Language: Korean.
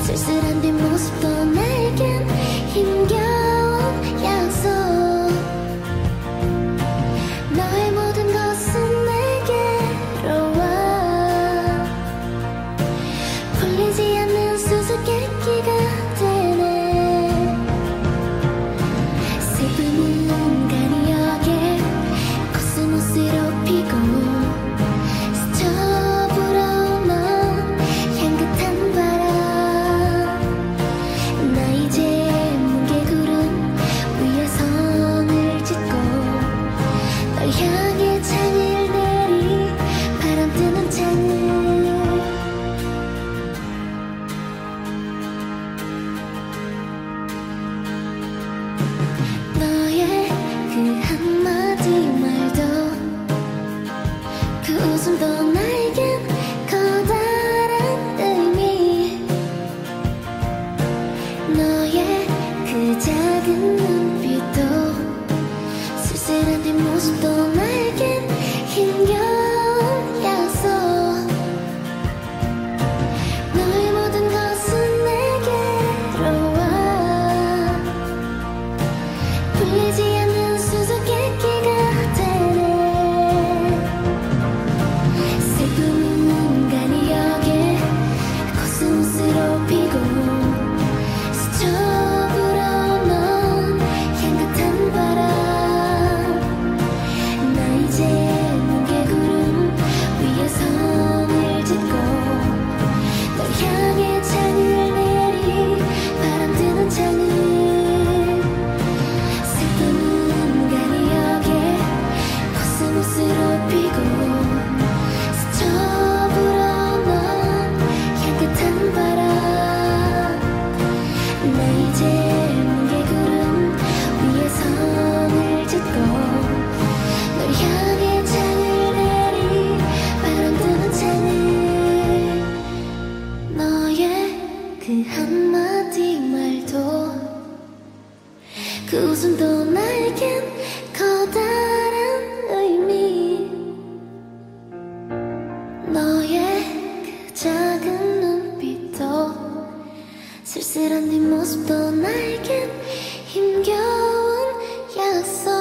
쓸쓸한 뒷모습도 내겐 힘겨운 약속. 너의 모든 것은 내게로 와. 풀리지 않는 수수께끼가 되네. 슬픔은 간이역에 코스모스로 피고 향해 창을 내리 바람 뜨는 창을. 너의 그 한마디 말도 그 웃음도 나에겐 커다란 의미. 너의 그 작은 눈빛도 쓸쓸한 뒷모습도 나에겐 힘겨운 약속. 너의 모든 것은 내게로 와. 풀리지 않는 수수께끼가 되네. 슬픔은 간이역에 코스모스로 피고 스쳐 불어넣은 향긋한 바람. 이제 뭉게구름 위에 손을 짚고 널 향해 창을 내리 바람 뜨는 창을. 슬픔은 간이역에 코스모스로 피고 스쳐 불어넣은 향긋한 바람. 나 이제 뭉게구름 위에 손을 짚고 향해 창을 내리 바람 뜨는 창을. 너의 그 한마디 말도 그 웃음도 나에겐 커다란 의미. 너의 그 작은 눈빛도 쓸쓸한 뒷모습도 나에겐 힘겨운 약속.